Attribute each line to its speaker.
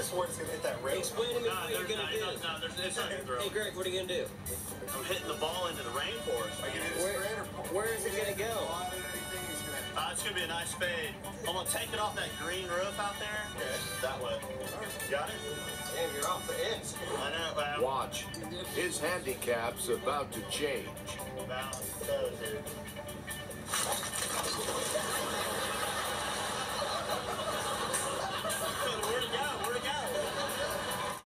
Speaker 1: this where it's going to hit that rail?
Speaker 2: Explain to me what you're going to do.
Speaker 3: No, it's not going to throw.
Speaker 2: Hey, Greg, what are you going to do?
Speaker 3: I'm hitting the ball into the rainforest.
Speaker 1: Are you going to do this straight or pull?
Speaker 2: Where is it going to go?
Speaker 3: It's going to be a nice fade. I'm going to take it off that green roof out there.
Speaker 1: Okay.
Speaker 3: That way. Got it?
Speaker 1: Damn, you're off the edge.
Speaker 3: I know.
Speaker 4: Watch. His handicap's about to change.
Speaker 3: Balance. Dude.